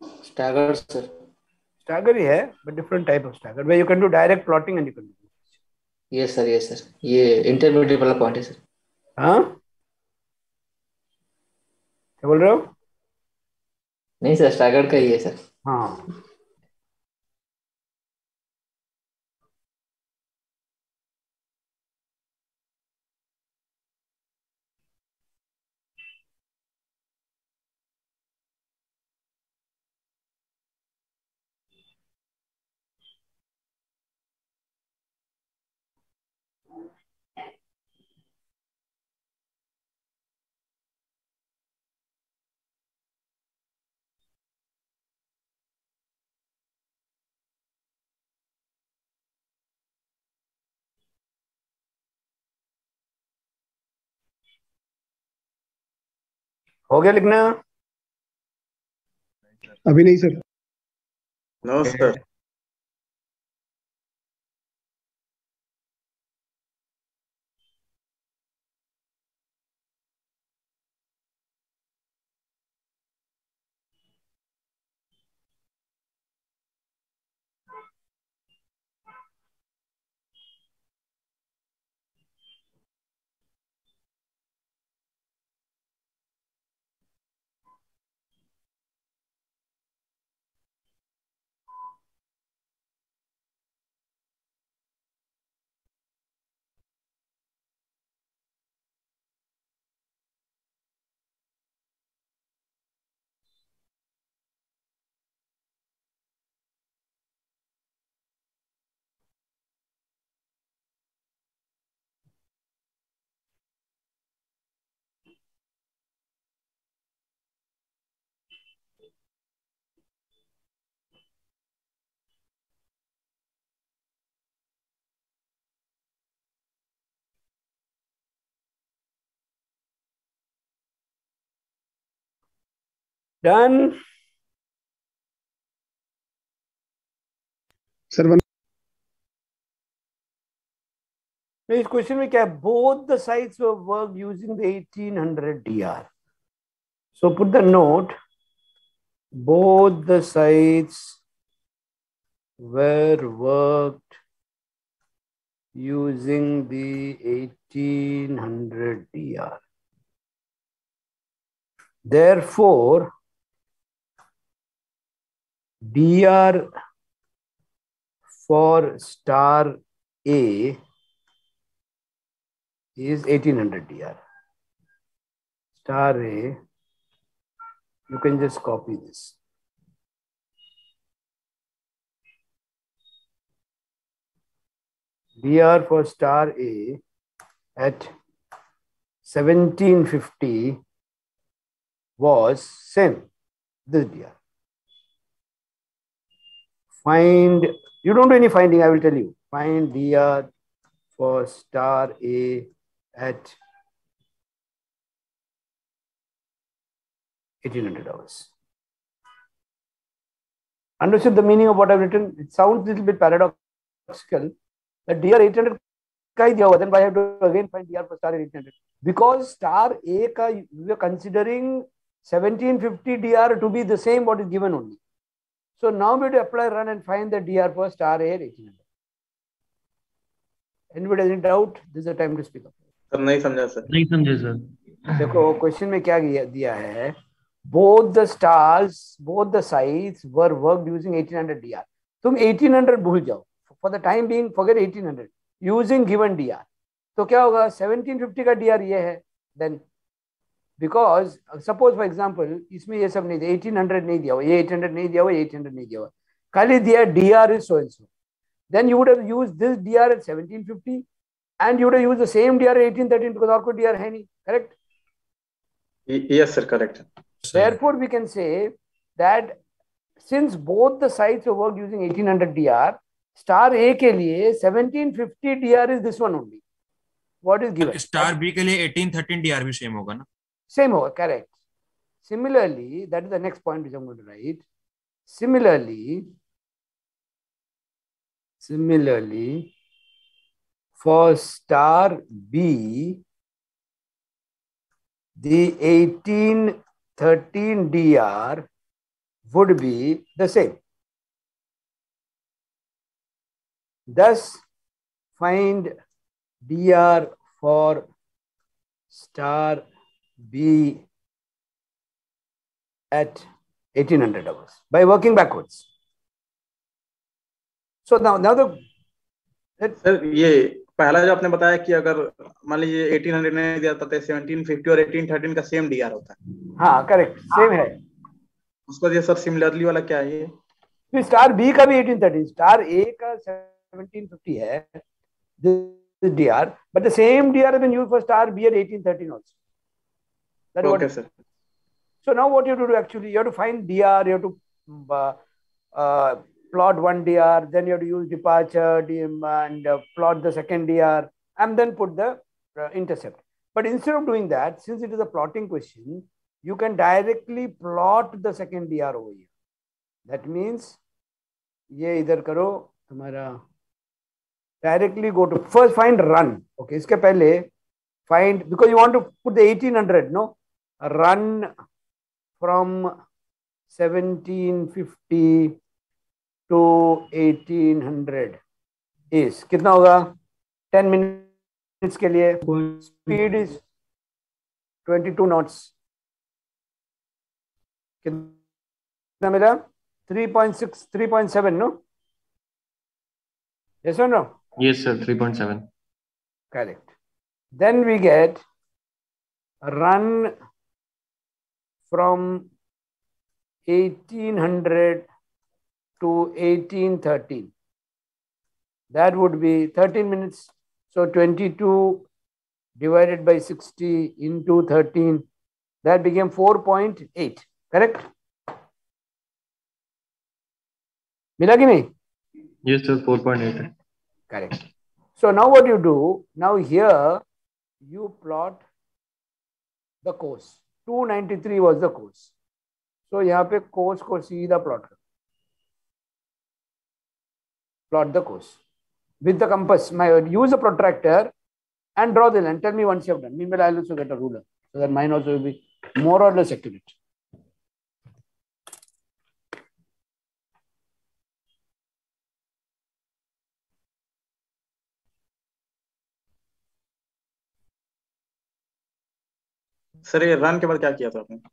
Staggered, sir. Stagger ही है, but different type of stagger where you can do direct plotting and you can do. Yes, sir. Yes, sir. ये intermediate वाला point है, sir. हाँ, क्या बोल रहे हो? नहीं सर, स्टैगर्ड का ही है, सर. हाँ, हो गया लिखना? अभी नहीं sir. No sir. Done. Sir इस क्वेश्चन में क्या है? Both the sides were work using the 1800 DR. So put the note, both the sides were worked using the 1800 DR. Therefore, DR for star A is 1800 DR. Star A, you can just copy this. DR for star A at 1750 was same, this DR. Find, you don't do any finding, I will tell you. Find DR for star A at $1,800. Understood the meaning of what I've written? It sounds a little bit paradoxical that DR 800 का ही दिया हुआ, then why I have to again find DR for star 800? Because star A का we are considering 1750 DR to be the same what is given only. So now we have to apply, run and find the DR for star A at 1800. Anybody has any doubt? This is the time to speak up. Sir नहीं समझा sir. नहीं समझे sir. देखो question में क्या दिया है? Both the stars, both the sides were worked using 1800 DR. तुम 1800 भूल जाओ. For the time being, forget 1800. Using given DR. तो क्या होगा? 1750 का DR ये है. Then, because suppose for example, इसमें ये सब नहीं दिया, 1800 नहीं दिया हुआ, ये 800 नहीं दिया हुआ, 800 नहीं दिया हुआ, खाली दिया DR is so and so. Then you would have used this DR at 1750 and you would have used the same DR at 1813 because और कोई DR है नहीं. Correct? Yes sir, correct. Therefore, we can say that since both the sides were worked using 1800 DR, star A के लिए 1750 DR is this one only. What is given? Star B के लिए 1813 DR भी same होगा ना? Same होगा, correct. Similarly, that is the next point which I'm going to write. Similarly, for star B, the 1813 DR would be the same. Thus, find dr for star B at 1800 hours by working backwards. So now the sir ये पहला जो आपने बताया कि अगर मान लीजिए 1800 ने दिया था तो 1750 और 1813 का सेम डीआर होता है। हाँ करेक्ट सेम है। उसको दिया सर सिमिलरली वाला क्या है ये? फिर स्टार बी का भी 1813, स्टार ए का 1750 है this dr, but the same dr has been used for star B at 1813 also. That is Okay, what. sir. So now what you have to do actually, you have to find dr, you have to plot one dr, then you have to use departure and plot the second dr, and then put the intercept. But instead of doing that, since it is a plotting question, you can directly plot the second dr over here. That means ये इधर करो तुम्हारा directly go to first find run. Okay, इसके पहले find, because you want to put the 1800, no, run from 1750 to 1800 is कितना होगा 10 minutes के लिए. Speed is 22 knots. कितना मिला 3.6 3.7 no? Yes or no? Yes, sir. 3.7. Correct. Then we get run from 1800 to 1813. That would be 13 minutes. So 22 divided by 60 into 13. That became 4.8. Correct? मिला कि नहीं? Yes, sir. 4.8. Correct. So now what you do, now here you plot the course. 293 was the course. So यहाँ पे course को सीधा plot करो. Plot the course with the compass. Use a protractor and draw the line. Tell me once you have done. Meanwhile, I'll also get a ruler so that mine also will be more or less accurate. Sir ये run के बाद क्या किया था आपने?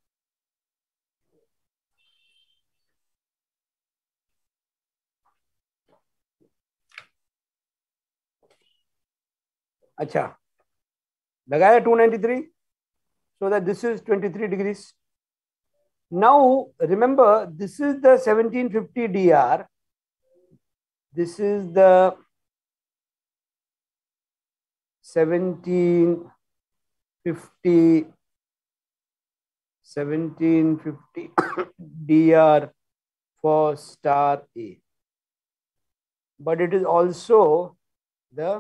अच्छा लगाया 293 so that this is 23 degrees. Now remember this is the 1750 dr, this is the 1750 dr for star A, but it is also the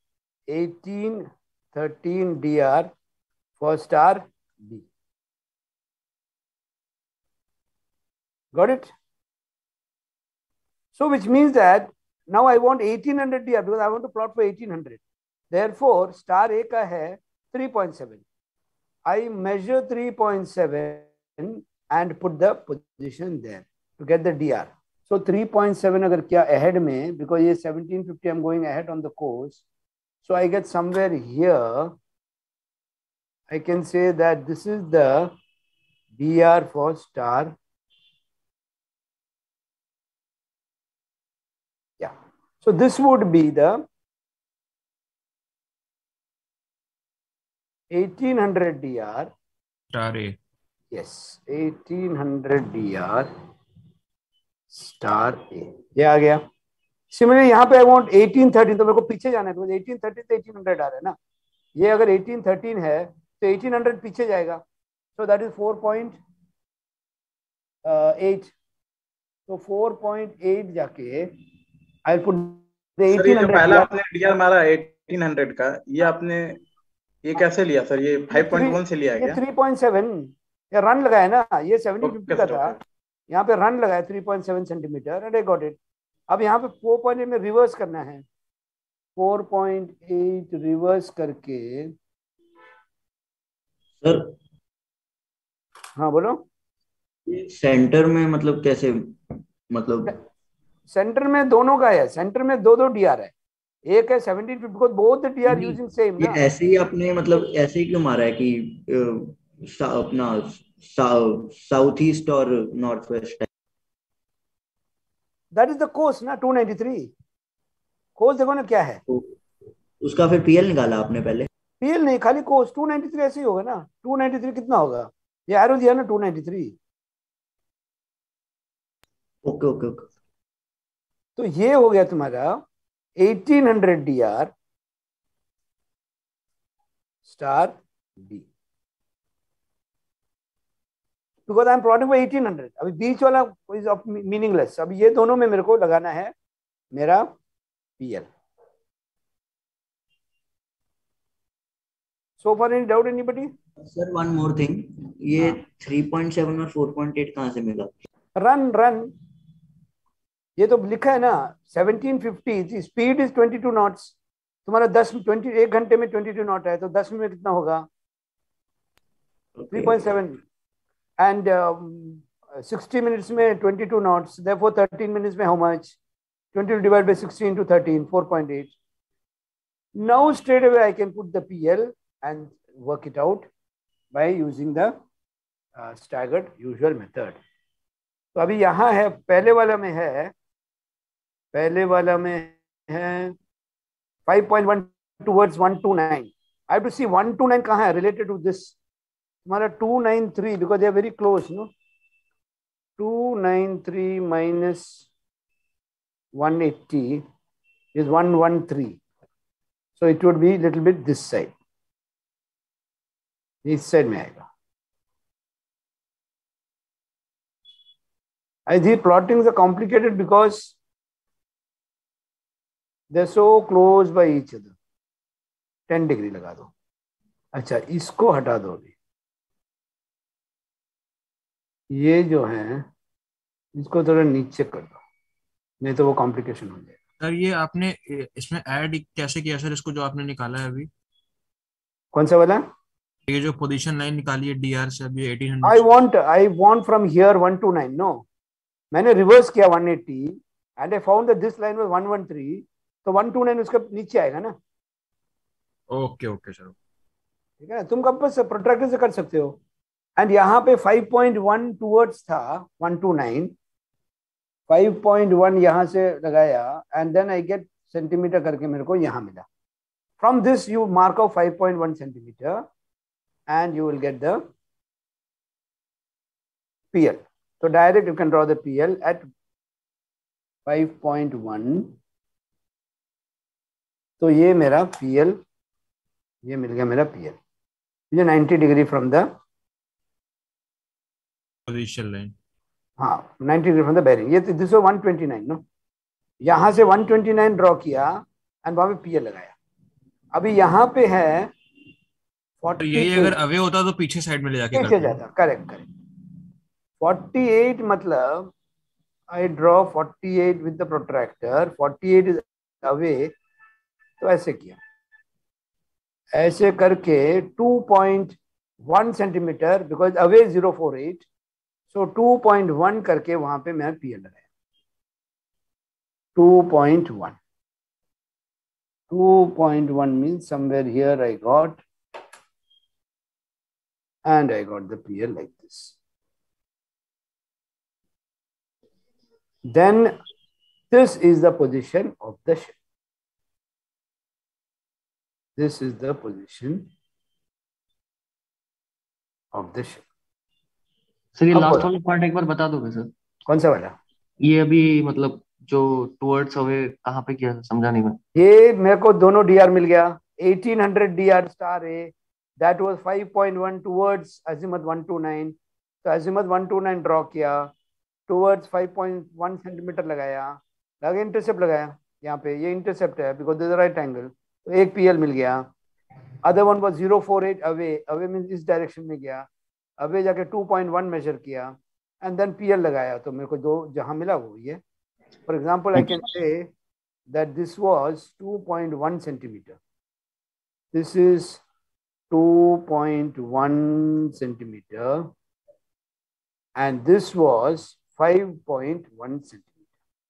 1813 dr for star B. Got it? So which means that now I want 1800 dr because I want to plot for 1800. Therefore, star A का है 3.7. I measure 3.7 and put the position there to get the dr. So 3.7 अगर क्या ahead में, because ये 1750 I'm going ahead on the course. So I get somewhere here, I can say that this is the dr for star. Yeah. So this would be the 1800 dr. Star A. Yes, 1800 dr star A. ये आ गया. Similarly यहाँ पे I want 1813, तो मेरे को पीछे जाना है, तो 1813 से 1800 आ रहा है ना. ये अगर 1813 है तो 1800 पीछे जाएगा. So that is 4.8. तो 4.8 जाके I'll put the सर ये जो 1800 पहला आपने डीआर मारा 1800 का, ये आपने ये कैसे लिया सर? ये 5.1 से लिया है ये क्या? 3.7 ये रन लगाया ना, ये 1750 का Okay, था, यहाँ पे रन लगाया 3.7 centimetre and I got it. अब यहाँ पे 4.8 में रिवर्स करना है. 4.8 रिवर्स करके. सर हाँ बोलो. ये सेंटर में मतलब कैसे, मतलब सेंटर में दोनों का है, सेंटर में दो दो डीआर है, एक है 1750 बिकॉज बोथ द डीआर नहीं, यूजिंग सेम ये ना। ऐसे ही आपने मतलब ऐसे ही क्यों मारा है कि अपना साउथ ईस्ट और नॉर्थ वेस्ट है? दैट इज द कोर्स ना 293। कोर्स देखो ना क्या है, तो उसका फिर पीएल निकाला आपने पहले? पीएल नहीं, खाली कोर्स 293 ऐसे ही होगा ना। 293 कितना होगा, ये एरो दिया ना 293। Okay okay okay. तो ये हो गया तुम्हारा 1800 DR star D, because I am plotting for 1800। अभी बीच वाला इज मीनिंगलेस, अभी ये दोनों में मेरे को लगाना है मेरा PL. So for any doubt anybody? Sir one more thing, ये 3.7 और 4.8 कहाँ से मिला? रन रन, ये तो लिखा है ना 1750, स्पीड इज 22 नॉट्स। तुम्हारा 1 घंटे में 22 नॉट है, तो 10 में कितना होगा? 3.7 एंड 60 मिनट्स में 22 नॉट्स, देयरफॉर 13 मिनट्स में how much? 22 divided by 60 into 13, 4.8. Now straight away I can put the PL and work it out by using the staggered usual method. तो अभी यहाँ है, पहले वाला में है 5.1 towards 129. I have to see 129 कहाँ है related to this. तुम्हारा 293 because they are very close, no? 293 minus 180 is 113. So it would be little bit this side. इस साइड में आएगा। I think plottings are complicated because they're so close by each other. 10 degree लगा दो। अच्छा, इसको हटा दो अभी, ये जो है इसको थोड़ा नीचे कर दो, नहीं तो वो कॉम्प्लिकेशन हो जाएगा। सर ये आपने इसमें ऐड कैसे किया सर, इसको जो आपने निकाला है अभी, कौन सा वाला? ये जो पोजीशन लाइन निकाली है डीआर से अभी 1800 I want from here 129. No, मैंने रिवर्स किया 180 and I found that this line was 113, तो 129 उसके नीचे आएगा ना। Okay okay sir. ठीक है ना, तुम कब से प्रोट्रैक्टर से कर सकते हो। एंड यहाँ पे 5.1 टूवर्ड्स था 129, 5.1 यहाँ से लगाया and then I get centimetre करके मेरे को यहाँ मिला। From this you mark out 5.1 centimetre and you will get the PL. So direct you can draw the PL at 5.1. तो ये मेरा PL, ये मिल गया मेरा PL, ये 90 degree from the position line. हाँ 90 डिग्री फ्रॉम द बेरिंग। ये दिस 129 नो, यहाँ से 129 ड्रॉ किया एंड वहां पे PL लगाया। अभी यहाँ पे है 48, तो यही अगर अवे होता तो पीछे साइड में ले जाके पीछे करते। जाता। Correct correct. 48 मतलब I draw 48 with the protractor, 48 is away, तो ऐसे किया, ऐसे करके 2.1 सेंटीमीटर बिकॉज अवे 048, सो 2.1 करके वहां पे मैं PL लगाया। 2.1 means somewhere here I got, and I got the PL like this. Then this is the position of the ship. This is the position of the ship. Sir ये अब last वाला part एक बार बता दोगे sir? कौन सा वाला? ये अभी मतलब जो टुवर्ड्स अवे कहाँ पे किया, समझा नहीं मैं। ये मेरे को दोनों डीआर मिल गया। 1800 DR star A, that was 5.1 towards azimuth 129, तो अजीमथ 129 ड्रॉ किया, टुवर्ड्स 5.1 सेंटीमीटर लगाया, लगे इंटरसेप्ट लगाया यहाँ पे, ये इंटरसेप्ट है because this is right angle, तो एक पीएल मिल गया। Other one was 048 away, away means इस डायरेक्शन में गया, अवे जाके 2.1 मेजर किया एंड देन पीएल लगाया, तो मेरे को दो जहां मिला वो ये। For example I can say that this was 2.1 centimeter. This is 2.1 centimeter and this was 5.1 centimeter.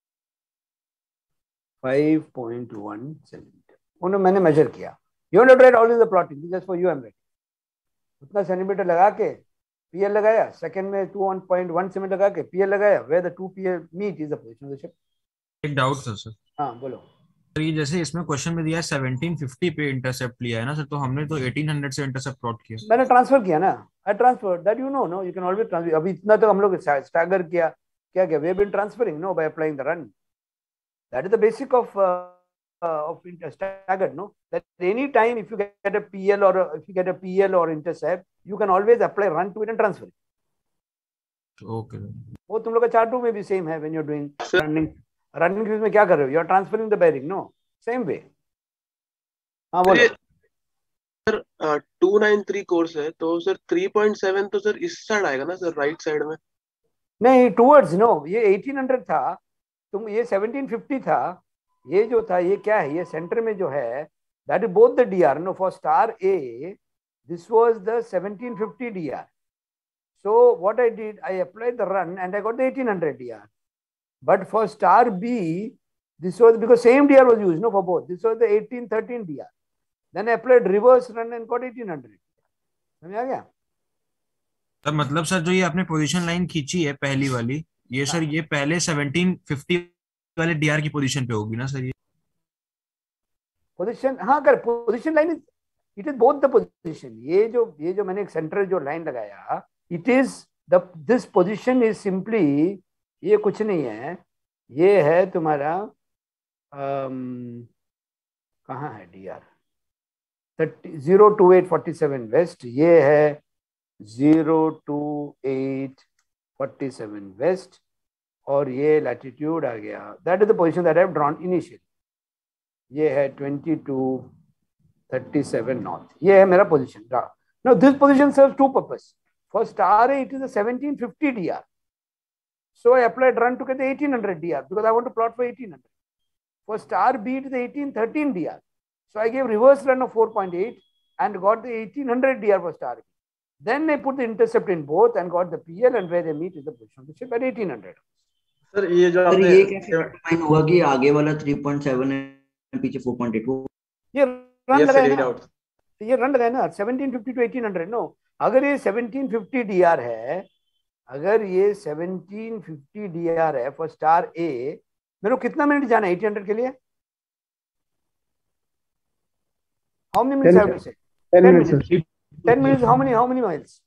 5.1 centimeter. उन्होंने मैंने measure किया. You don't have to write all in the plotting. Just for you I'm writing. उतना centimetre लगा के PL लगाया. Second में 2.1 centimeter लगा के PL लगाया. Where the two PL meet is the position of the ship. एक डाउट था सर। हाँ बोलो। सर ये जैसे इसमें क्वेश्चन में दिया है 1750 पे इंटरसेप्ट लिया है ना सर, तो हमने तो 1800 से इंटरसेप्ट प्लॉट किया। मैंने ट्रांसफर किया ना, I transfer that you know you can always transfer. अभी इतना तो हम लोग स्टैगर किया, क्या we have been transferring no by applying the run, that is the basic of staggered, no, that any time if you get a PL or intercept, you can always apply run to it and transfer it. Okay. वो तुम लोग का chart 2 में भी same है, when you're doing running में क्या कर रहे हो, you are transferring the bearing, no same way. हाँ बोलो सर। 293 कोर्स है तो सर 3.7 तो सर इस साइड आएगा ना सर, राइट साइड में? नहीं, टूवर्ड्स नो, ये 1800 था, तुम ये 1750 था, ये जो था ये क्या है, ये सेंटर में जो है that is both the DR, no for star A this was the 1750 DR, so what I did, I applied the run and I got the 1800 DR. But for star B, this was because same DR was used, no, for both. This was the 1813 DR. Then I applied reverse run and got 1800. समझ आ गया? Sir मतलब sir जो ये आपने position line खींची है पहली वाली, ये सर ये पहले 1750 वाले डीआर की पोजीशन पे होगी ना सर? ये पोजीशन, हाँ कर, position line it is both the position. ये जो मैंने एक सेंटर जो लाइन लगाया, it is the this position is simply, ये कुछ नहीं है, ये है तुम्हारा कहाँ है डीआर 02847 वेस्ट, ये है 02847 वेस्ट, और ये लैटिट्यूड आ गया, that is the position that I have drawn initially. ये है 2237 नॉर्थ, ये है मेरा position. Now this position serves two purpose. For star A, it is a 1750 DR. So I applied run to get the 1800 DR because I want to plot for 1800. For star B, it is the 1813 DR. So I gave reverse run of 4.8 and got the 1800 DR for star B. Then I put the intercept in both and got the PL, and where they meet is the position of the ship at 1800. Sir ये जो आपने ये कैसे determine हुआ कि आगे वाला 3.7 है पीछे 4.8? वो ये रन लगाया ना, ये रन लगाया ना 1750 to 1800, नो। अगर ये 1750 डीआर है, अगर ये 1750 डीआर है फॉर स्टार ए, मेरे को कितना मिनट जाना है 1800 के लिए? How many minutes have to say? 10 minutes. 10 minutes, how many miles?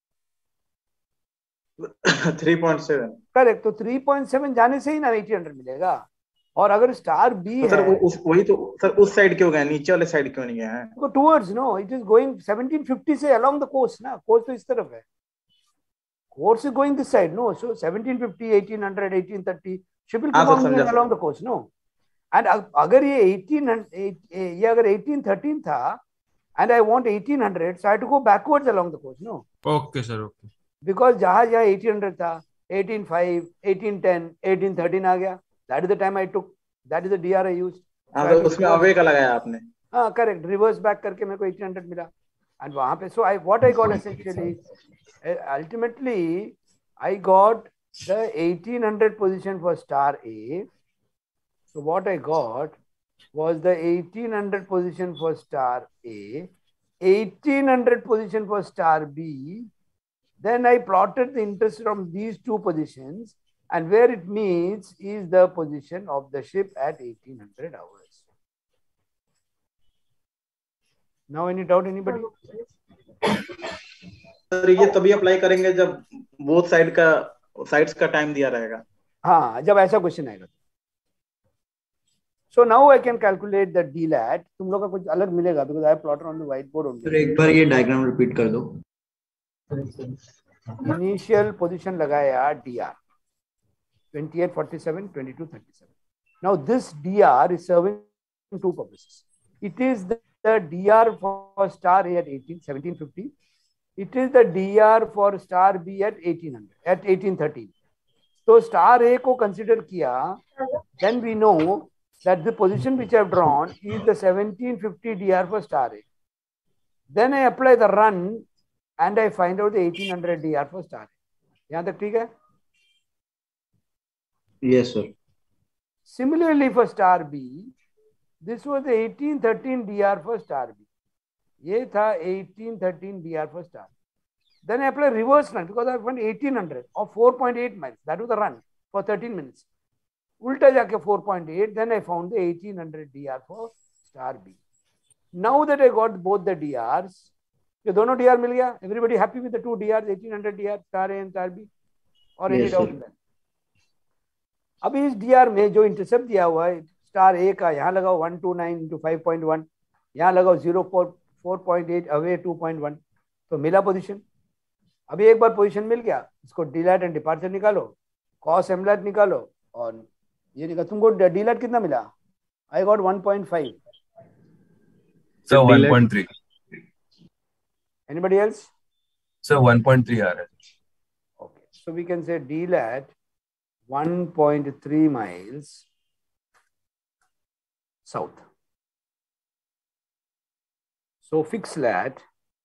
3.7। Correct, तो 3.7 जाने से ही ना 1800 मिलेगा। और अगर स्टार बी तो है, सर वही तो सर, उस साइड क्यों गया, नीचे वाले साइड क्यों नहीं गया है? तो towards, no, it is going 1750 से अलोंग द कोस्ट ना, कोस्ट तो इस तरफ है, course is going this side, no, so 1750 1800 1830 ship will keep on going along the coast, no. And अगर ये 1813 था and I want 1800, so I have to go backwards along the coast, no. Okay sir, okay. Because जहां 1800 था, 1805 1810 1813 आ गया, that is the time I took, that is the DR I used. हाँ, तो उसमें away का लगाया आपने? हाँ करेक्ट, रिवर्स बैक करके मेरे को 1800 मिला, एंड वहां पे, so I what I got essentially ultimately I got the 1800 position for star A. So what I got was the 1800 position for star A, 1800 position for star B. Then I plotted the interest from these two positions, and where it meets is the position of the ship at 1800 hours. Now any doubt, anybody? सर ये तभी apply करेंगे जब both sides का time दिया रहेगा। हाँ, जब ऐसा क्वेश्चन आएगा। So now I can calculate the DLAT. तुम लोग का कुछ अलग मिलेगा because I have plotted on the whiteboard only. Sir एक बार ये डायग्राम रिपीट कर दो। Initial position लगाया DR 2847 2237. Now this DR is serving two purposes. It is the DR for star A at 1750. It is the DR for star B at 1813. So star A को consider किया, then we know that the position which I have drawn is the 1750 DR for star A. Then I apply the run and I find out the 1800 DR for star A. यहाँ तक ठीक है? Yes, sir. Similarly for star B, this was 1813 DR for star B. ये था 1813 DR for star. Then I apply reverse run because I went 1800 or 4.8 miles. That was the run for 13 minutes. उल्टा जाके 4.8. Then I found the 1800 DR for star B. Now that I got both the DRs, ये दोनों DR मिल गया. Everybody happy with the two DRs, 1800 DR, star A and star B? Or any Yes, doubt sir. in that? अभी इस DR में जो intercept दिया हुआ है स्टार ए का, यहाँ लगाओ 129 into 5.1, यहाँ लगाओ 4.8 अवे 2.1, तो मिला पोजीशन. अभी एक बार पोजीशन मिल गया, इसको डीलैट एंड डिपार्चर निकालो, कॉस एमलैट निकालो और ये निकालो. तुमको डीलैट कितना मिला? I got 1.5. Sir 1.3. Anybody else? Sir 1.3 आ रहा है. Okay, so we can say डीलैट 1.3 miles south. So fixed lat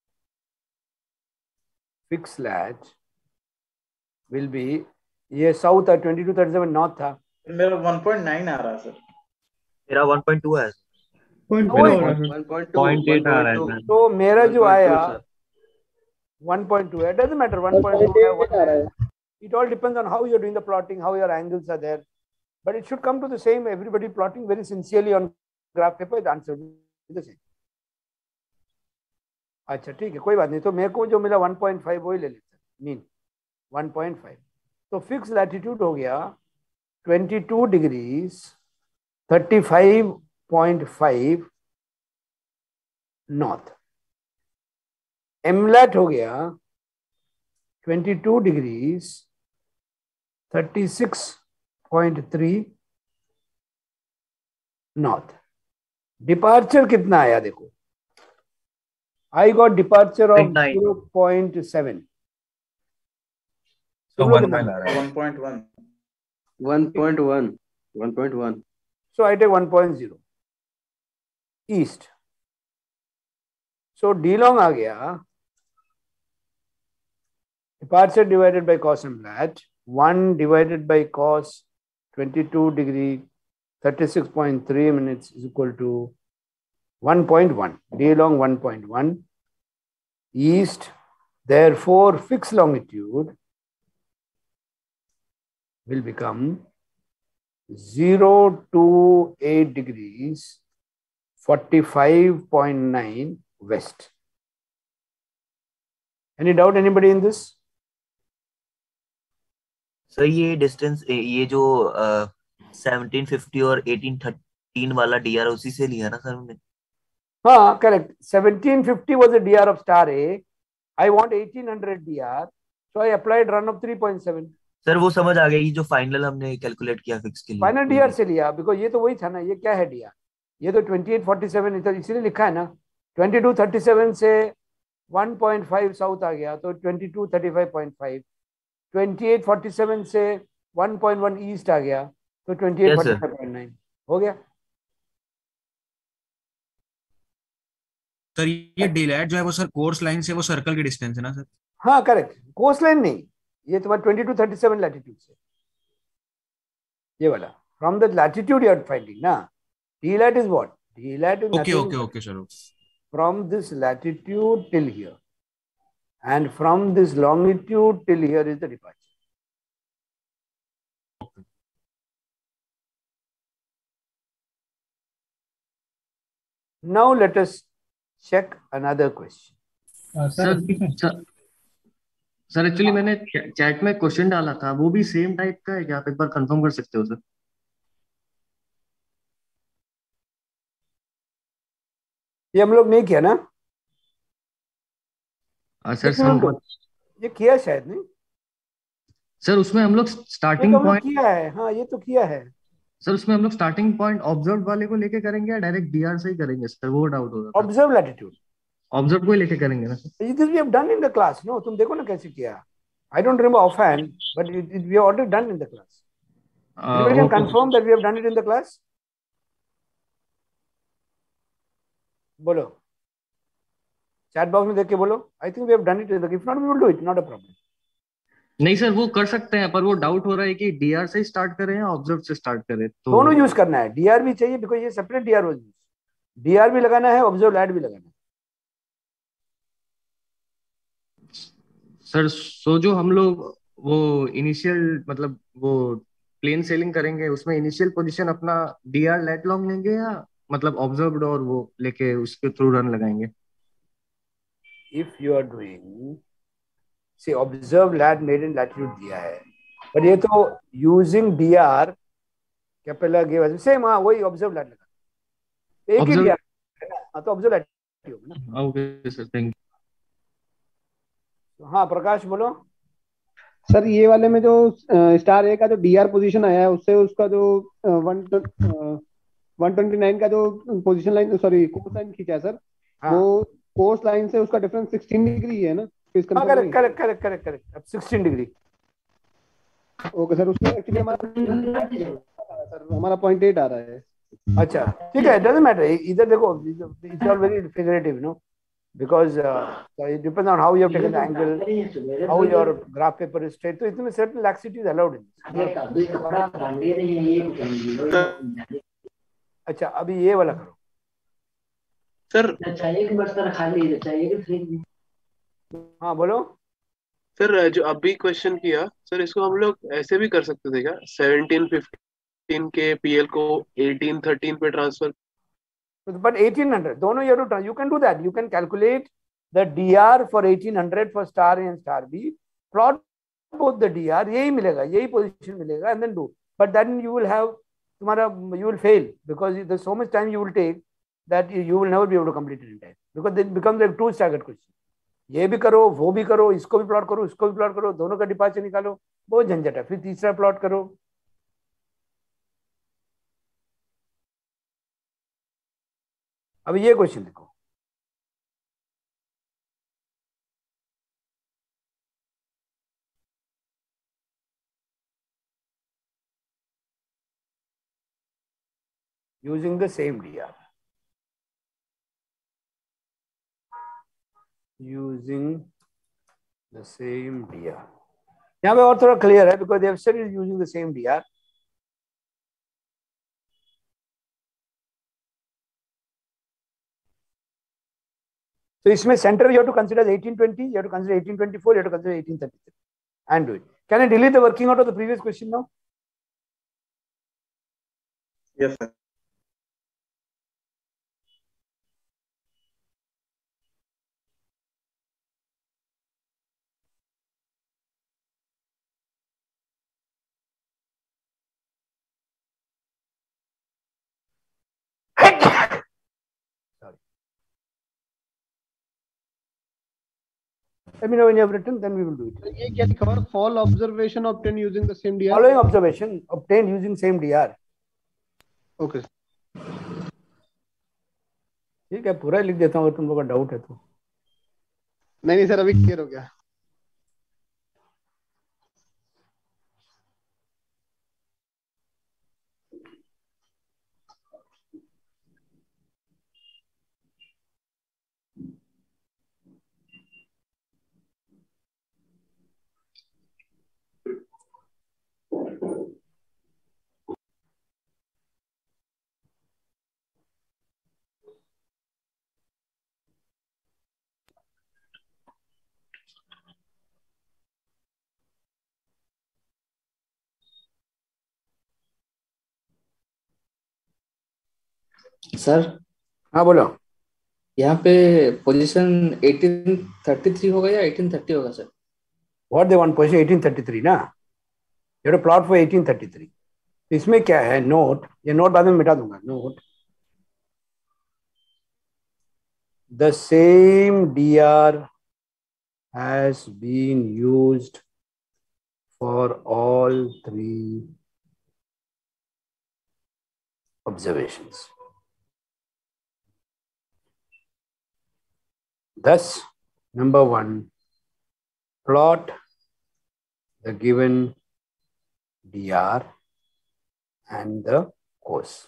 will be, ये south था 2237 north था. मेरा 1.9 आ रहा है सर. मेरा 1.2 है. 1.8 आ रहा है. तो मेरा जो आया 1.2 है. Doesn't matter 1.2 है 1 है. It all depends on how you're doing the plotting, how your angles are there. But it should come to the same. Everybody plotting very sincerely on graph paper, the answer will be the same. अच्छा ठीक है, कोई बात नहीं. तो मेरे को जो मिला 1.5 वही ले लेते हैं. मीन 1.5. तो फिक्स लैटिट्यूड हो गया 22 डिग्रीज 35.5 नॉर्थ. एमलैट हो गया 22 डिग्रीज 36.3 नॉर्थ. डिपार्चर कितना आया देखो. I got departure of 0.7. तो 1 माइल आ रहा है. 1.1. So I take 1.0 east. So D long आ गया departure divided by cos mlat 1 divided by cos 22 degree 36.3 minutes is equal to 1.1. D long 1.1 east. Therefore, fixed longitude will become 0 to 8 degrees 45.9 west. Any doubt anybody in this? Sir ये distance, ये जो 1750 और 1813 वाला D R उसी से लिया ना sir हमने? हाँ correct. 1750 was a DR of star A. I want 1800 DR, so I applied run of 3.7. Sir वो समझ आ गया, ये जो फाइनल हमने कैलकुलेट किया फिक्स के लिए, फाइनल DR से लिया, बिकॉज ये तो वही था ना. ये क्या है DR? ये तो 2847 इधर इसीलिए लिखा है ना. 2237 से 1.5 साउथ आ गया तो 2235.5. 2847 से 1.1 ईस्ट आ गया तो 2845.9 हो गया. सर ये डीलैट जो है वो सर कोर्स लाइन से वो सर्कल की डिस्टेंस है ना सर? हाँ करेक्ट. कोस्ट लाइन नहीं, ये तुम्हारा 2237 लैटिट्यूड से, ये वाला from the latitude you are finding ना. Dlat is what? Dlat is okay sir. from this latitude till here, and from this longitude till here is the departure. Now let us check another question. Sir actually मैंने chat में question डाला था, वो भी same type का है क्या? आप एक बार कंफर्म कर सकते हो सर? ये हम लोग नहीं किया ना सर? ये किया शायद नहीं सर उसमें हम लोग स्टार्टिंग पॉइंट किया है. हाँ ये तो किया है सर. उसमें हम लोग स्टार्टिंग पॉइंट ऑब्जर्व वाले को लेके करेंगे या डायरेक्ट डीआर से ही करेंगे सर? वो डाउट हो रहा था. Observe latitude. ऑब्जर्व को ही लेके करेंगे ना sir? This we have done in the class. No, तुम देखो ना कैसे किया. I don't remember offhand, but we have already done in the class. Anybody can confirm that we have done it in the class? बोलो, chat box में देख के बोलो. I think we have done it in the. If not, we will do it. Not a problem. नहीं sir, वो कर सकते हैं, पर वो डाउट हो रहा है कि डीआर से स्टार्ट करें या ऑब्जर्व से स्टार्ट करें। तो दोनों यूज करना है, डीआर भी चाहिए बिकॉज ये सेपरेट डीआर हो, डीआर भी लगाना है, ऑब्जर्व लैट भी लगाना है। सर सो जो हम लोग वो इनिशियल मतलब वो प्लेन सेलिंग करेंगे, उसमें इनिशियल पोजीशन अपना डीआर लेट लॉन्ग लेंगे या मतलब ऑब्जर्व्ड और वो लेके उसके थ्रू रन लगाएंगे। If you are doing see observe lat made in latitude दिया है, पर ये तो using DR Capella give same, हाँ वही ऑब्जर्व लैट लगा, एक ही ऑब्जर्व, डीआर है ना, हाँ तो ऑब्जर्व लैट होगा ना। ओके सर, थैंक हाँ प्रकाश बोलो। सर ये वाले में जो स्टार ए का जो डीआर पोजीशन आया है, उससे उसका जो 129 का जो position line, sorry course line खींचा है सर, हाँ वो कोर्स लाइन से उसका डिफरेंस 16 डिग्री है ना, प्लीज हाँ, confirm correct correct correct correct correct, अब 16 डिग्री। ओके सर, उसमें एक्चुअली सर हमारा 0.8 आ रहा है। अच्छा ठीक है, डजंट मैटर, इधर देखो, it's all very figurative no, because it depends on how you have taken the angle, how your graph paper is straight, तो इसमें certain laxity is allowed in this. अच्छा अभी ये वाला करो सर। हाँ बोलो। सर जो अभी क्वेश्चन किया सर, इसको हम लोग ऐसे भी कर सकते थे क्या, 1715 के पीएल को 1813 पे ट्रांसफर। But 1800 दोनों you have to, you can do that, you can calculate the DR for 1800 for star A and star B, plot both the DR, यही मिलेगा, यही position मिलेगा, and then do. But then you will have तुम्हारा, you will fail because there's so much time you will take that you will never be able to complete it in time, because it becomes like two staggered question. ये भी करो, वो भी करो, इसको भी plot करो, इसको भी प्लॉट करो, दोनों का डिपार्चर निकालो, बहुत झंझट है, फिर तीसरा प्लॉट करो। अब ये क्वेश्चन देखो, using the same DR, using the same DR, यहाँ पे और थोड़ा क्लियर है because they have said is using the same DR. So इसमें center you have to consider 1820, you have to consider 1824, you have to consider 1833 and do it. Can I delete the working out of the previous question now? Yes sir. Sorry. Let me know when you have written, then we will do it. ये क्या लिखा हुआ है? Fall observation obtained using the same DR. Following observation obtained using same DR. Okay. ठीक है, पूरा लिख देता हूँ अगर तुम लोगों का डाउट है तो। नहीं सर, अभी क्लियर हो गया। सर हाँ बोलो। यहाँ पे पोजीशन 1833 होगा या 1830 होगा sir? What they want position 1833 ना, you have to plot for 1833. इसमें क्या है, नोट, ये नोट बाद में मिटा दूंगा, note the same DR has been used for all three observations. Thus, number one, plot the given DR and the course.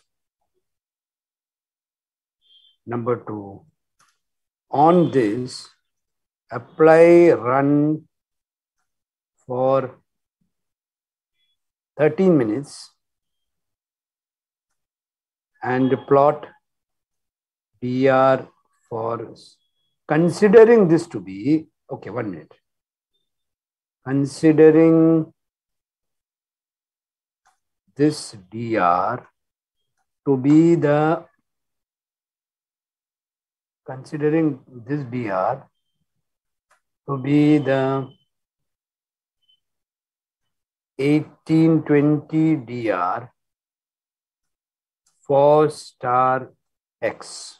Number two, on this, apply run for 13 minutes and plot DR for, considering this to be, okay, 1 minute. Considering this DR to be the, considering this DR to be the 1820 DR for star X.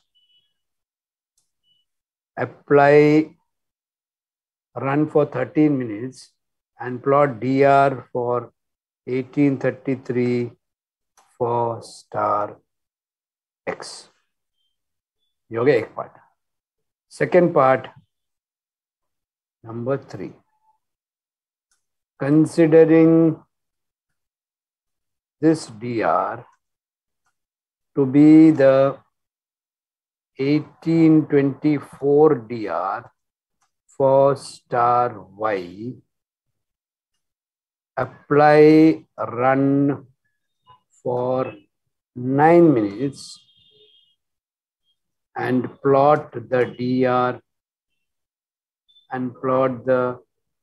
Apply, run for 13 minutes and plot DR for 1833 for star X. ये हो गया एक part. Second part, number 3. Considering this DR to be the 1824 DR for star Y, apply, run for 9 minutes and plot the DR and plot the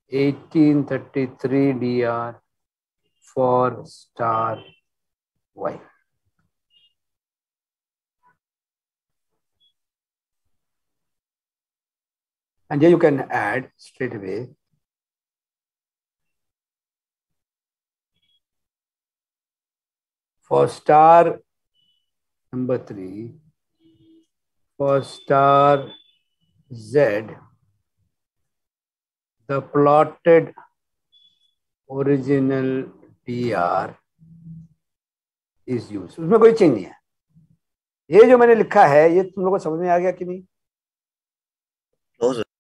1833 DR for star Y. And here you can add straight away. For star number 3, for star Z, the plotted original DR is used. उसमें कोई change नहीं है. ये जो मैंने लिखा है ये तुम लोगों को समझ में आ गया कि नहीं? No, sir.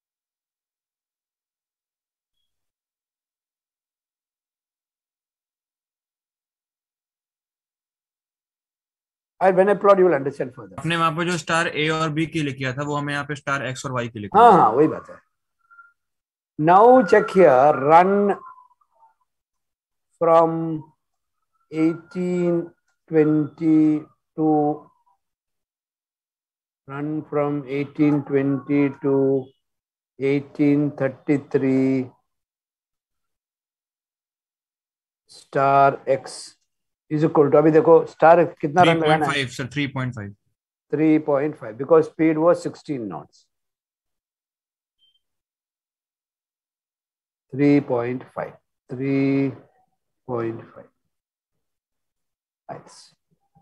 And when I plot, you will understand further. आपने वहां पे जो स्टार ए और बी के लिए किया था वो हमें यहाँ पे स्टार एक्स और वाई के लिए हाँ हाँ वही बात है. Now check here, run from 1820 to, run from 1820 to 1833 star X is equal to, अभी देखो स्टार कितना रन लगाना है? 3.5 sir, 3.5. 3.5 because speed was 16 knots. 3.5. 3.5. Nice.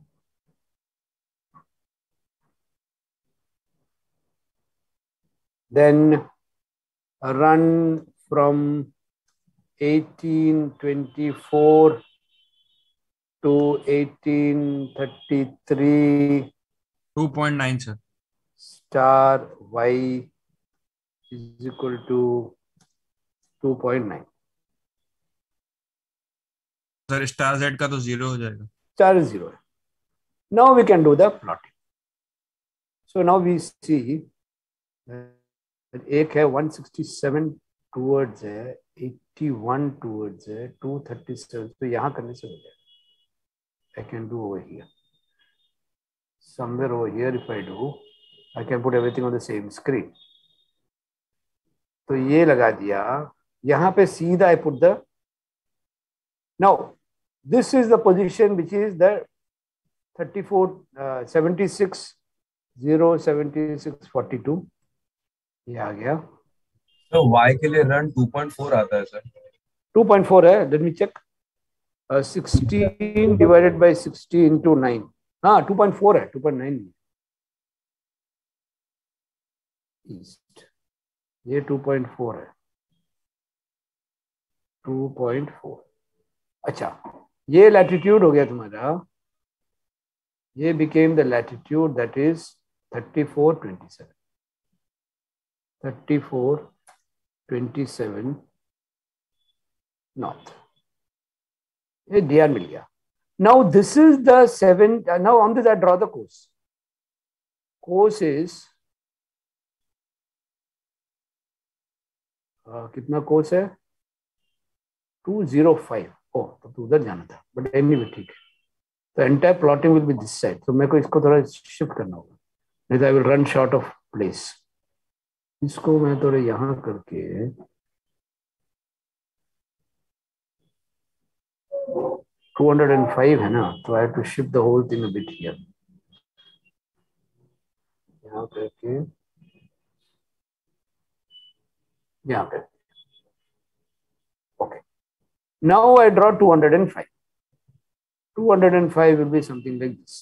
Then run from 1824 to 1833 2.9 sir. star Y is equal to 2.9. Sir star Z का तो 0 हो जाएगा. Star is 0. Now we can do the plotting. So now we see that एक है 167 towards है, 81 towards है, 237. तो यहाँ करने से हो जाएगा. I can do over here. Somewhere over here, if I do, I can put everything on the same screen. तो ये लगा दिया. यहाँ पे सीधा I put the. Now, this is the position which is the 76 07642. ये आ गया. तो y के लिए रन 2.4 आता है सर. 2.4 है. Let me check. 16 divided by 60 into 9. हाँ 2.4 है. 2.9 ईस्ट. ये 2.4 है. 2.4. अच्छा ये लैटिट्यूड हो गया तुम्हारा. ये became the latitude, that is 3427. 3427 north. ये DR मिल गया. Now this is the 7. Now on this I draw the course. Course is कितना कोर्स है? 205. ओह, तो उधर जाना था, बट एनीवे ठीक है. तो entire plotting will be this side. तो मेरे को इसको थोड़ा शिफ्ट करना होगा, नहीं तो I will run short of place. इसको मैं थोड़ा यहाँ करके 205 है ना, तो I have to shift the whole thing a bit here. यहाँ करके यहाँ पे. Okay, now I draw 205. 205 will be something like this.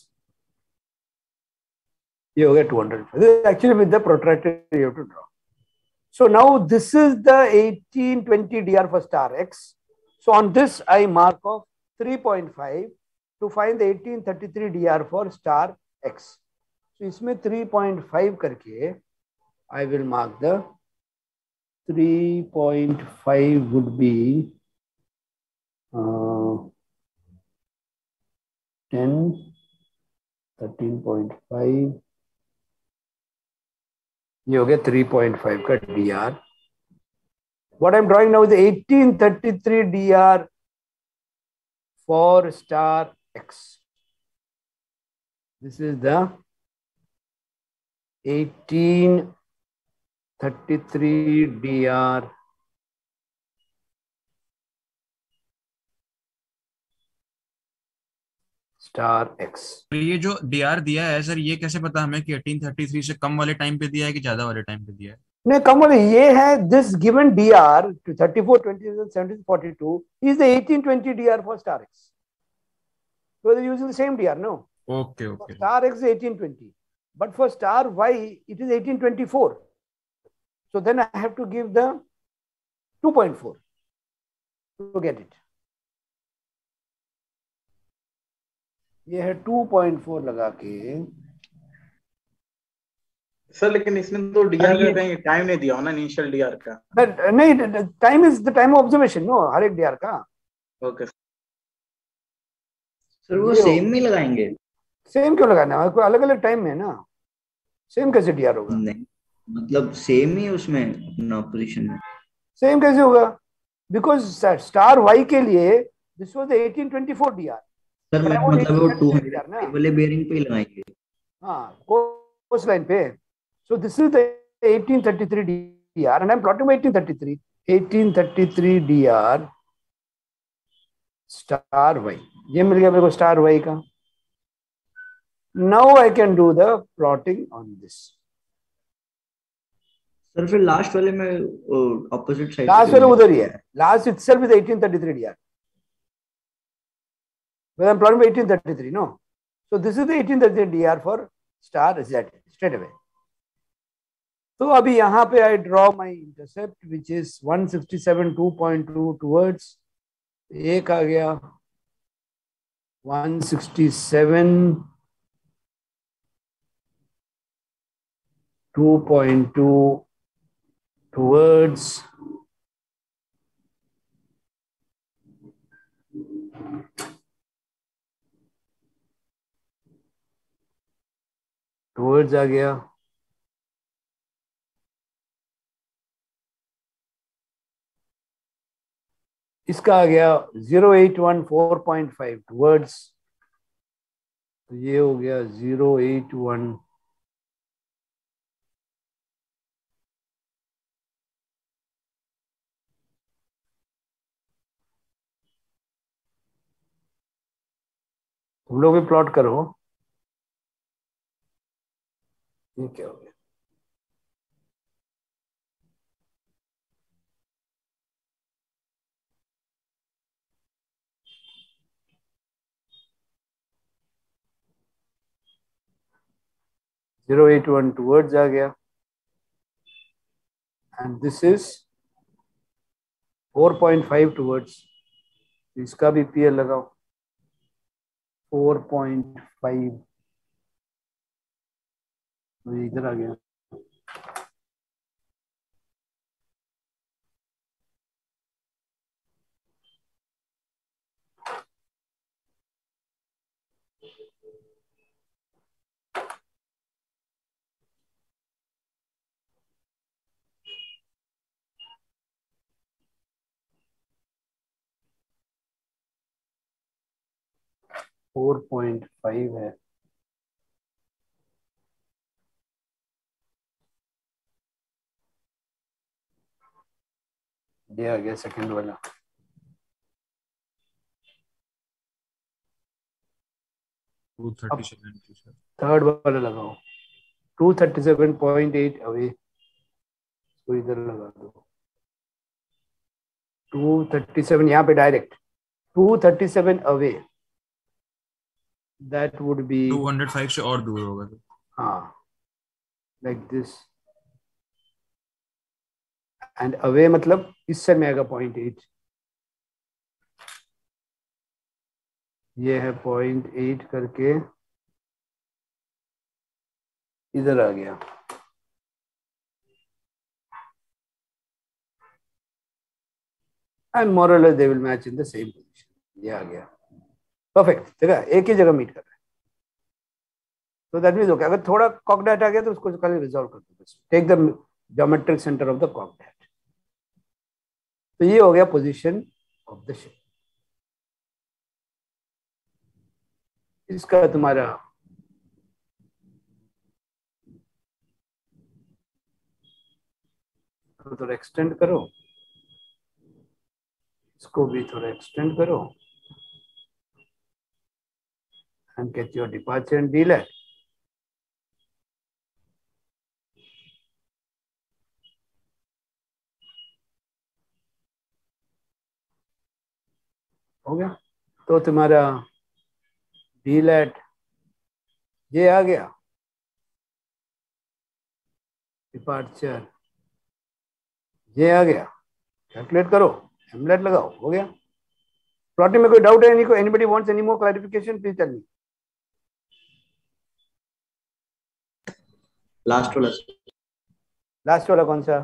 You get 205. This is actually with the protractor you have to draw. So now this is the 1820 DR for star X. So on this I mark off 3.5 to find the 1833 DR for star X. So इसमें 3.5 करके I will mark the 3.5 would be 10, 13.5. ये हो गया 3.5 का DR. What I'm drawing now is the 1833 DR for star X. This is the 1833 DR star X. ये जो D R दिया है सर, ये कैसे पता हमें कि 1833 से कम वाले टाइम पे दिया है कि ज्यादा वाले टाइम पे दिया है? नहीं, कम वाले ये है. This given DR to 34, 27, 17, 42 is the 1820 DR for star x. So they're using the same DR, no? Okay, okay. For star x is 1820, but for star y it is 1824. So then I have to give the 2.4 to get it. ये है 2.4 लगा के. Sir लेकिन इसमें तो D R का कहीं time नहीं दिया हो ना, इनिशियल डीआर का. नहीं, time is the time of observation, no, हर एक डीआर का. ओके सर वो सेम में लगाएंगे? सेम क्यों लगाना है? कोई अलग अलग टाइम में है ना, सेम कैसे डीआर होगा? नहीं मतलब सेम ही उसमें अपना पोजीशन में. सेम कैसे होगा? बिकॉज स्टार वाई के लिए दिस वाज 1824 डीआर. सर मतलब वो 200 वाले बेयरिंग पे ही लगाएंगे. हाँ, कोस लाइन पे. So this is the 1833 DR and I am plotting 1833 DR star Y. ये मिल गया मेरे को स्टार वाई का. Now I can do the plotting on this. Sir फिर लास्ट वाले में ऑपोजिट साइड, लास्ट वाले उधर ही है. Last itself is 1833 DR. Well, I'm plotting by 1833, no? So this is the 1833 DR for star Z straight away. So अभी यहाँ पे I draw my intercept which is 167.2.2 towards. एक आ गया 167.2.2 towards आ गया. इसका आ गया 0814.5 टूवर्ड्स. तो ये हो गया 081. तुम लोग भी प्लॉट करो. ये क्या हो गया? जीरो 081 टूवर्ड्स आ गया एंड दिस इज 4.5 टूवर्ड्स. इसका भी पीएल लगाओ 4.5. तो इधर आ गया. 4.5 है। ये आ गया सेकंड वाला। अब थर्ड वाला लगाओ। 237.8 अवे, तो इधर लगा दो 237 यहाँ पे direct 237 away, that would be 205 से और दूर होगा तो। हाँ, लाइक दिस, एंड अवे मतलब इससे में आएगा 0.8, ये है 0.8 करके इधर आ गया। And more or less they will match in the same position. ये आ गया, परफेक्ट, देखा एक ही जगह मीट कर रहा है। तो दैट मीन्स ओके, अगर थोड़ा कॉकडेट आ गया तो उसको खाली रिजॉल्व कर दो, take the geometric centre of the cocked hat. तो ये हो गया पोजीशन ऑफ द शिप। इसका तुम्हारा थोड़ा एक्सटेंड करो, इसको भी थोड़ा एक्सटेंड करो, and get your departure and delay. हो गया, तो तुम्हारा डीलेट ये आ गया, डिपार्चर ये आ गया, कैलकुलेट करो, एमलेट लगाओ, हो गया। प्लॉटिंग में कोई डाउट है? Anybody wants any more clarification, please tell me. Last वाला कौन सा?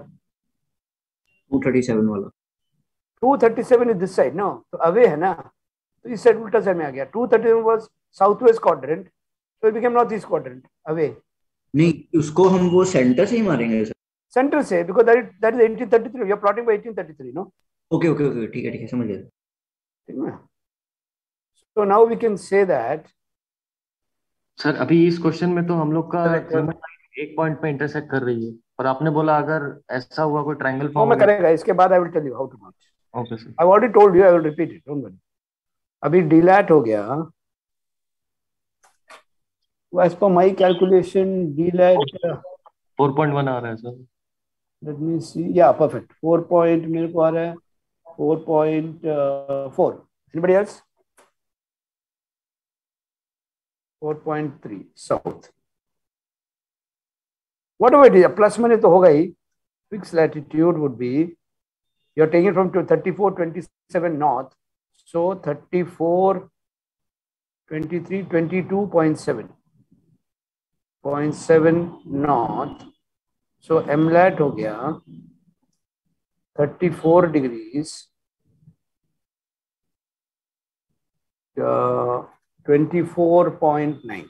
237 वाला। 237 इज दिस साइड, नो, तो अवे है ना, तो इस साइड उल्टा साइड में आ गया। 237 was south west quadrant, so it became northeast quadrant, away. नहीं, उसको हम वो सेंटर से ही मारेंगे सर। सेंटर से, because that is 1833, you are plotting by 1833, no? Okay, ठीक है समझ गया। ठीक है। So now we can say that, sir अभी इस क्वेश्चन में तो हम लोग का एक पॉइंट पे इंटरसेक्ट कर रही है, और आपने बोला अगर ऐसा हुआ कोई ट्रायंगल फॉर्म मैं करेगा, इसके बाद I will tell you how to match. Okay sir, I already told you, I will repeat it, don't worry. अभी डीलैट हो गया, as per my calculation DLAT 4.1 आ रहा है sir. let me see, yeah, perfect, 4 point मेरे को आ रहा है 4.4, anybody else? 4.3 south, whatever it is, plus money तो होगा ही। fixed latitude would be, you are taking from 3427 north, so 34 23 22.7 north, so MLAT हो गया 34 degrees 24.9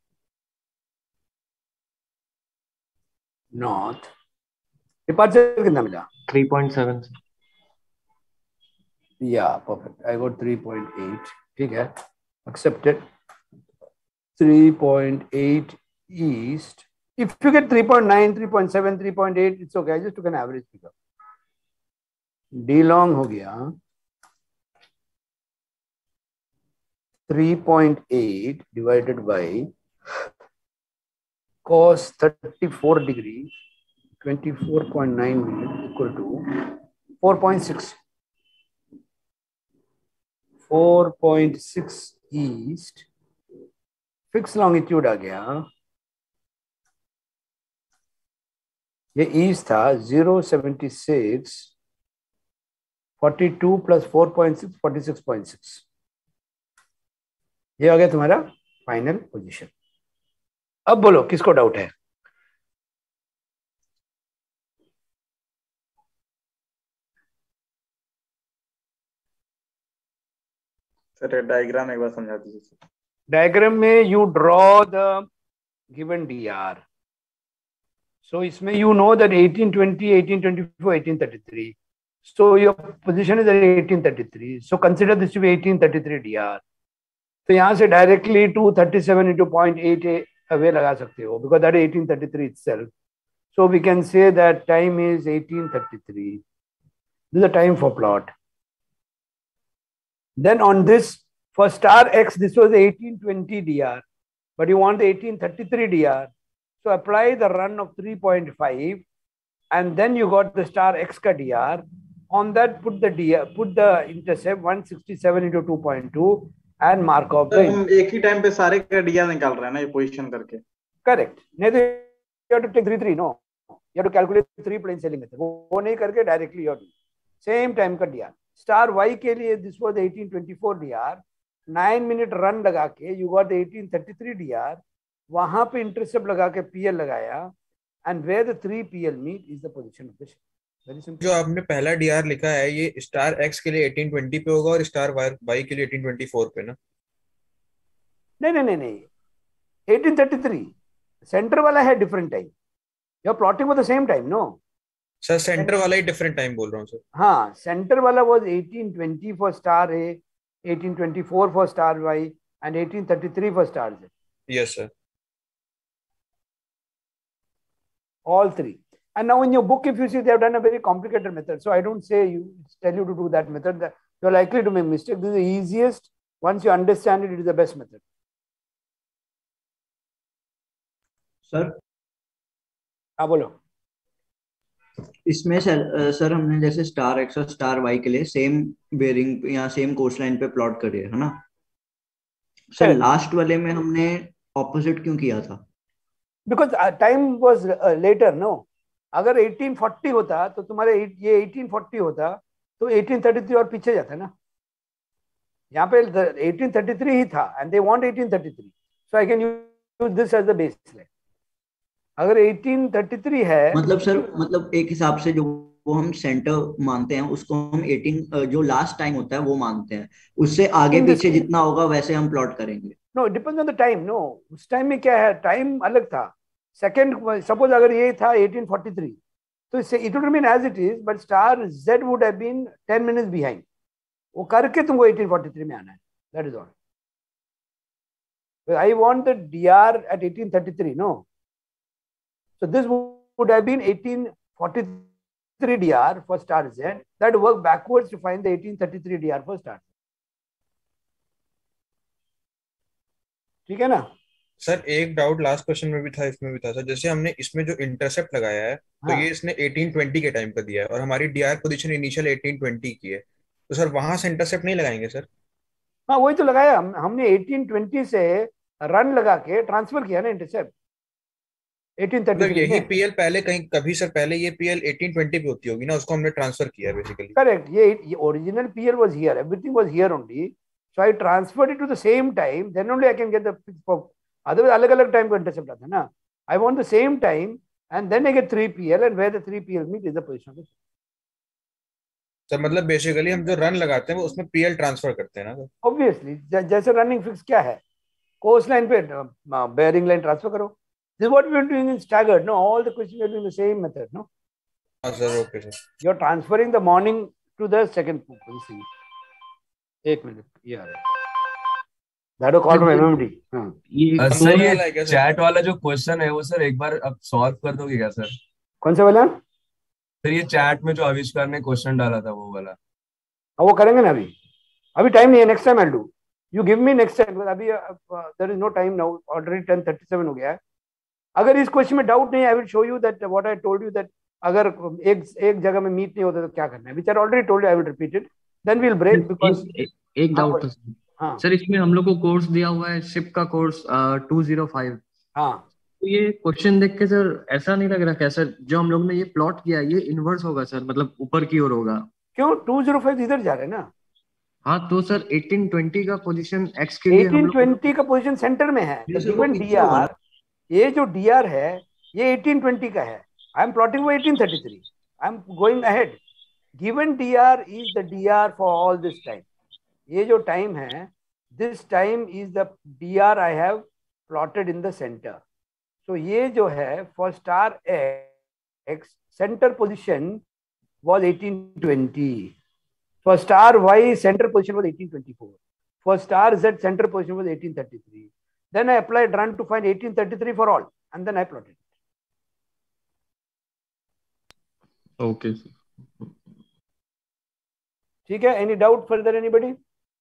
north। डिपार्चर कितना मिला? 3.7। या परफेक्ट, आई गॉट 3.8, ठीक है, accepted। 3.8 east, if you get 3.9 3.7 3.8 it's okay, I just took an average figure। d long हो गया 3.8 divided by cos 34 degree 24.9 minute equal to 4.6 east। Fix longitude आ गया, ये ईस्ट था 076 42 प्लस 4.6 46.6, ये आ गया तुम्हारा फाइनल पोजीशन। अब बोलो किसको डाउट है? सर डायग्राम एक बार समझा दीजिए। डायग्राम में you draw the given dr, so इसमें you know that 1820 1824 1833, so your position is at 1833, so consider this to be 1833 dr। तो यहाँ से डायरेक्टली 237 into 0.8 अवे लगा सकते हो, because that is 1833 itself. So we can say that time is 1833. This is the time for plot. Then on this, for star X, this was 1820 DR, but you want the 1833 DR. So apply the run of 3.5, and then you got the star X ka DR. On that, put the DR, put the intercept 167 into 2.2 and mark off the. हम एक ही time पे सारे का D R निकाल रहे हैं ना ये पोजीशन करके. Correct. नहीं तो you have to take 3 3 no. You have to calculate 3 plain sailing method. वो नहीं करके directly you have to same time का DR. Star Y के लिए this was 1824 DR. 9 minute run लगा के you got the 1833 DR. वहां पे intercept लगा के PL लगाया, and where the 3 PL meet is the position of the ship. Very simple. जो आपने पहला डीआर लिखा है ये स्टार एक्स के लिए 1820 पे होगा और स्टार वाई के लिए 1824 पे ना? नहीं 1833 सेंटर वाला है different time. You are plotting with the same time. No sir centre वाला ही डिफरेंट टाइम बोल रहा हूँ सर. हाँ, सेंटर वाला was 1820 for star A, 1824 for star Y and 1833 for star Z. Yes sir. All three. And now in your book, if you see, they have done a very complicated method. So I don't say tell you to do that method. You're likely to make mistake. This is the easiest. Once you understand it, it is the best method. Sir हाँ बोलो. इसमें sir हमने जैसे star X और star Y के लिए same bearing या same coast line पे प्लॉट करे है ना सर. लास्ट वाले में हमने ऑपोजिट क्यों किया था? Because time was later, no. अगर 1840 होता तो तुम्हारे ये 1840 होता तो 1833 और पीछे जाता ना. यहाँ पे 1833 ही था and they want 1833. So I can use this as the baseline. अगर 1833 है मतलब सर मतलब एक हिसाब से जो वो हम सेंटर मानते हैं उसको हम 18 जो लास्ट टाइम होता है वो मानते हैं, उससे आगे पीछे जितना होगा वैसे हम प्लॉट करेंगे. No it depends on the time. No उस टाइम में क्या है, टाइम अलग था. सेकंड सपोज अगर ये था 1843 तो इससे it would remain as it is, but star Z would have been 10 minutes behind. वो करके तुमको 1843 में आना है. That is all. I want the DR at 1833. No so this would have been 1843 DR for star Z. That work backwards to find the 1833 DR for star. ठीक है ना sir? एक डाउट लास्ट क्वेश्चन में भी था, इसमें भी था सर. जैसे हमने इसमें जो इंटरसेप्ट लगाया है तो ये इसने 1820 के टाइम का दिया है और हमारी डीआर पोजीशन इनिशियल 1820 की है, तो सर वहां से इंटरसेप्ट नहीं लगाएंगे सर? हाँ वही तो लगाया हमने 1820 से रन लगा के ट्रांसफर किया ना इंटरसेप्ट 1833 यही में. पीएल पहले कहीं कभी सर पहले ये पीएल 1820 पे होती होगी ना, उसको हमने ट्रांसफर किया बेसिकली. करेक्ट. ये original PL was here, everything was here only. So I transferred it to the same time, then only I can get the. Otherwise अलग अलग टाइम का इंटरसेप्ट आता है ना. I want the same time and then I get 3 PL and where the 3 PL meet is the position. Sir मतलब basically हम जो run लगाते हैं वो उसमें पीएल ट्रांसफर करते हैं ना सर? ऑब्वियसली जैसे रनिंग फिक्स क्या है, कोस्ट लाइन पे बेयरिंग लाइन ट्रांसफर करो. This what we are doing in staggered. No all the question are doing the same method. No हाँ sir. Okay sir. You are transferring the morning to the second position. एक minute ये आ रहा है. That was called from MMD. ये sir ये chat वाला जो क्वेश्चन है वो सर एक बार अब सॉल्व कर दोगे क्या सर? कौन सा वाला? सर ये चैट में जो आविष्कार ने क्वेश्चन डाला था वो वाला. वो करेंगे ना. अभी टाइम नहीं है. Next time I will do. You give me next time. अभी there is no time now. Already 10:37 हो गया है. अगर इस क्वेश्चन में डाउट नहीं, I will show you that what I told you, that अगर एक जगह में मीट नहीं होता तो क्या करना है, which I already told you. I will repeat it, then we will break. Because एक डाउट था सर, इसमें हम लोग को कोर्स दिया हुआ है शिप का कोर्स 205. हाँ तो ये क्वेश्चन देख के सर ऐसा नहीं लग रहा क्या सर जो हम लोग ने ये प्लॉट किया ये इनवर्स होगा सर, मतलब ऊपर की ओर होगा? क्यों 205 इधर जा रहे हैं ना. हाँ तो सर 1820 का पोजीशन एक्स के लिए 1820 का पोजीशन सेंटर में है. गिवन डीआर, ये जो डीआर है ये 1820 का है. आई एम प्लॉटिंग वो 1833. I am going ahead. Given DR is the DR for all this time. ये जो टाइम है, this time is the DR I have plotted in the centre. So ये जो है for star X centre position was 1820. For star Y, center position was 1824. For star Z, center position was 1833. Then I applied run to find 1833 for all, and then I plotted it. Okay. ठीक है? Any doubt further, anybody?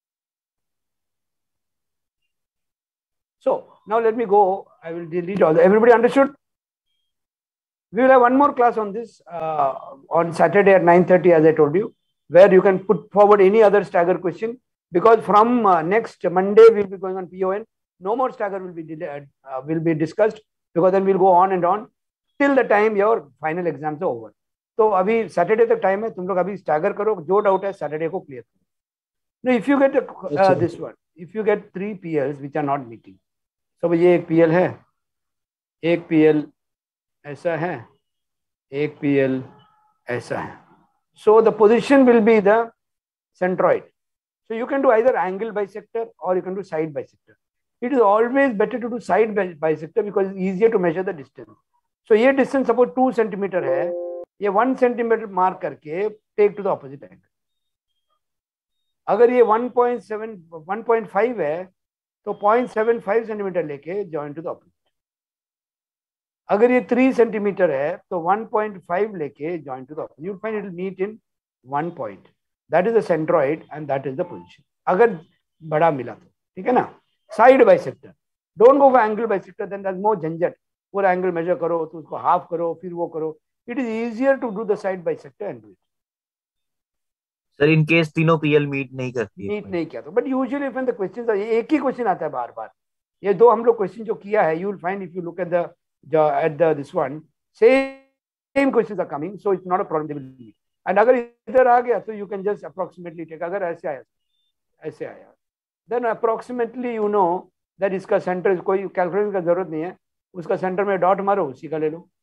So now let me go. I will delete all. Everybody understood? We will have one more class on this on Saturday at 9:30, as I told you, where you can put forward any other stagger question, because from next Monday we'll be going on PON. No more stagger will be discussed, because then we'll go on and on till the time your final exams are over. तो अभी Saturday तक time है, तुम लोग अभी stagger करो, जो doubt है सैटरडे को क्लियर करो. If you get this one, if you get 3 PLs which are not meeting, so ये एक PL है, एक PL ऐसा है, एक PL ऐसा है. So the position will be the centroid. So you can do either angle bisector or you can do side bisector. It is always better to do side bisector because it's easier to measure the distance. So ये distance suppose 2 centimeter है, ये 1 centimeter mark करके take to the opposite angle. अगर ये 1.5 है तो 0.75 centimeter लेके join to the opposite. अगर ये 3 centimeter है तो 1.5 लेके join to the opposite. You'll find it will meet in one point. That is the centroid and that is the position. अगर बड़ा मिला तो ठीक है ना. Side bisector. Don't go for angle bisector, then there's more झंझट. पूरा angle measure करो तो उसको half करो फिर वो करो. It is easier to do the side bisector and do it. Sir in case तीनों PL मीट नहीं करती है. मीट नहीं किया तो, but usually when the questions are, एक ही क्वेश्चन आता है बार बार. ये दो हम लोग क्वेश्चन जो किया है, you will find if you look at the this one, same questions are coming, so it's not a problem, they will meet. And अगर इधर आ गया तो you can just approximately take, अगर ऐसे आया then approximately you know that इसका centre, कोई calculation का जरूरत नहीं है, उसका सेंटर में डॉट मारो, उसी का ले लो.